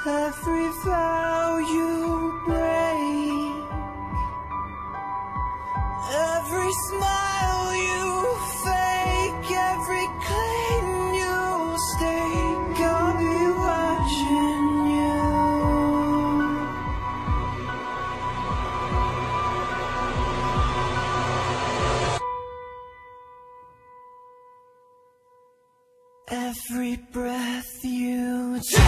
every vow you break, every smile you fake, every claim you stake. I'll be watching you. Every breath you take,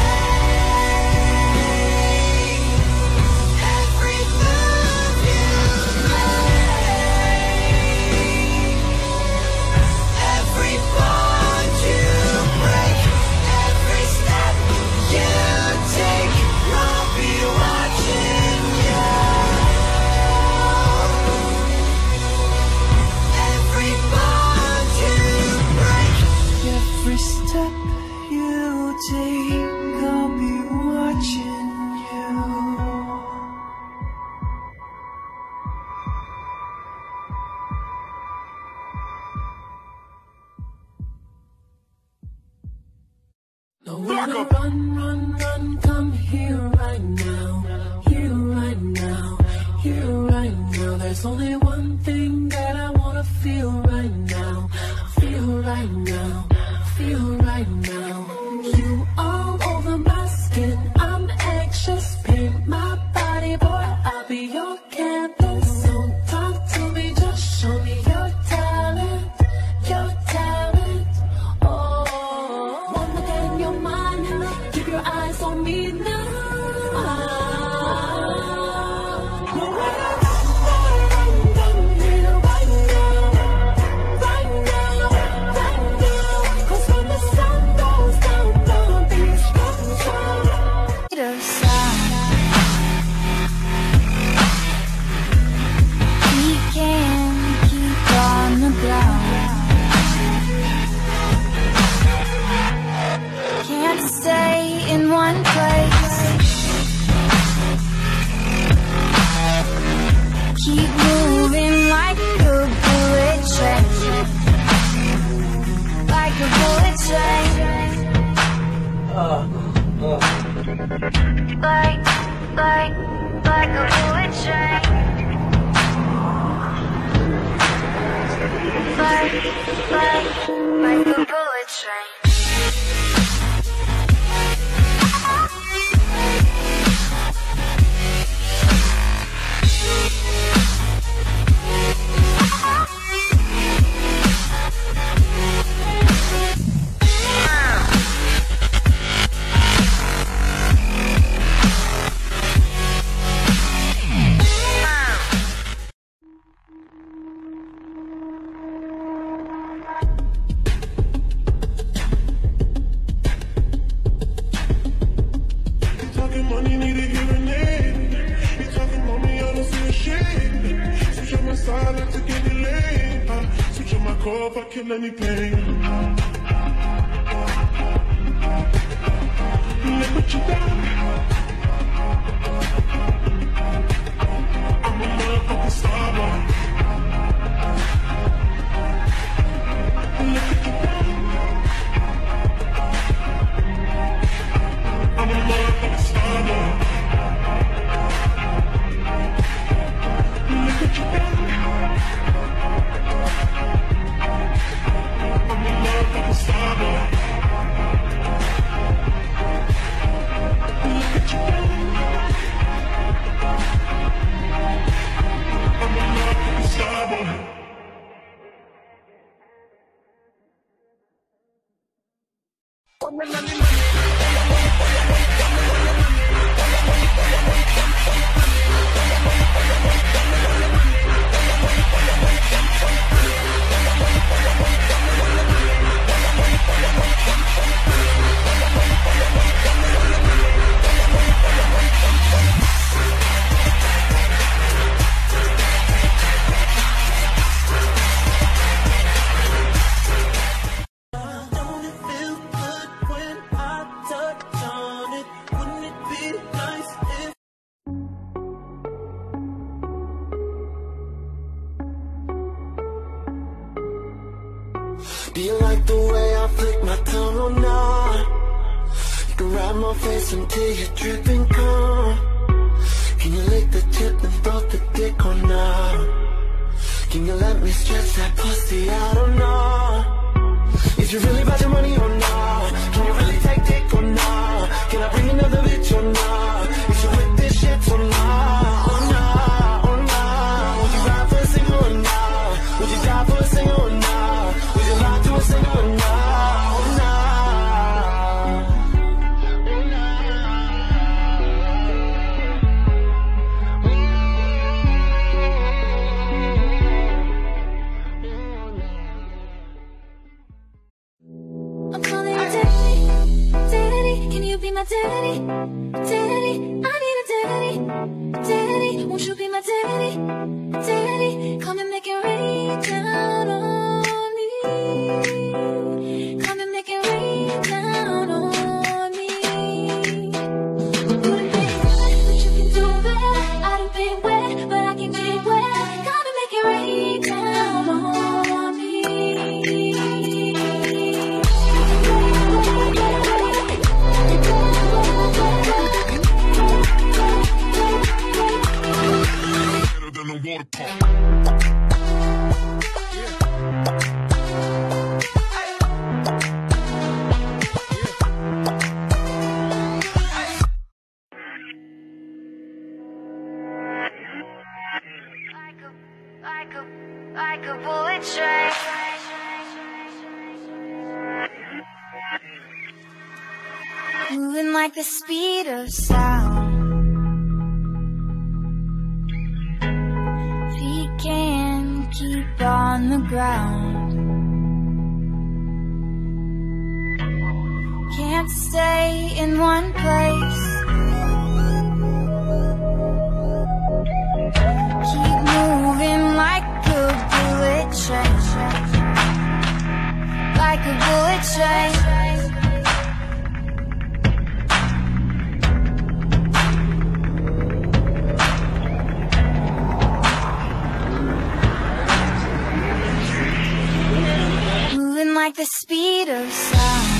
every move you make, every bond you break, every step you take, I'll be watching you. Every bond you break, every step you take, I'll be watching you. Don't wanna run, come here right now, here right now, here right now. There's only one thing that I wanna feel right now, feel right now, feel right now. You all over my skin, I'm anxious, paint my body, boy, I'll be your canvas. So talk to me, just show me your talent, your talent. Oh, one look in your mind, keep your eyes on me now. Stay in one place, keep moving like a bullet train, like a bullet train, like a bullet train, like a bullet train. Money need a grenade. You talking about me, I don't see a shade. Switch on my silence to get delayed. Switch on my core if I kill any pain. Look what you done. I'm a motherfucking star boy. Look what you done. I'm a motherfucking star boy. Look what you done. I'm a motherfucking star boy. Look what you done. I'm a motherfucking star boy. Do you like the way I flick my tongue or not? You can wrap time on face until you're dripping calm. Can you lick the tip and throw the dick or not? Can you let me stretch that pussy out or not? Is you really about your money or not? Can you really take dick or not? Can I bring another bitch or not? Is you with this shit or not? Or not, or not? Would you ride for a single or not? Would you die for a single or not? Would you lie to a single or not? Or not? I'm calling you daddy, daddy. Can you be my daddy, daddy? I need a daddy, daddy. Won't you be my daddy, daddy? Come and make it rain down on me. Come and make it rain down on me. You done been good, but you can do better. I done been wet, but I can get wet. Come and make it rain down on me. Than a water park. Like a bullet train. Moving like the speed of sound. Feet can't keep on the ground. Can't stay in one place. Keep moving like a bullet train. Like a bullet train. Moving like the speed of sound.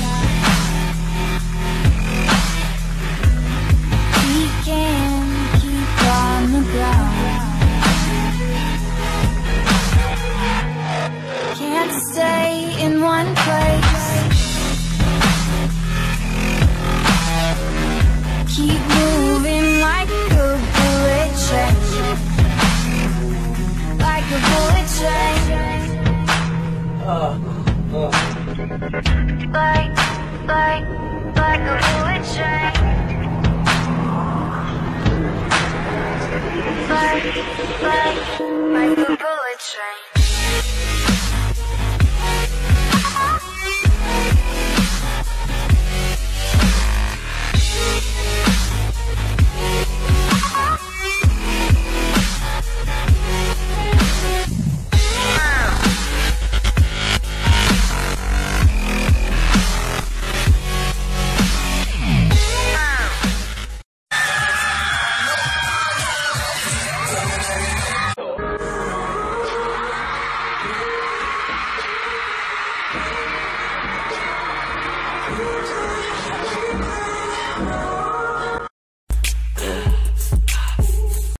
We can't keep on the ground. Can't stay in one place. Keep moving like a bullet train. Like a bullet train. Like a bullet train. Like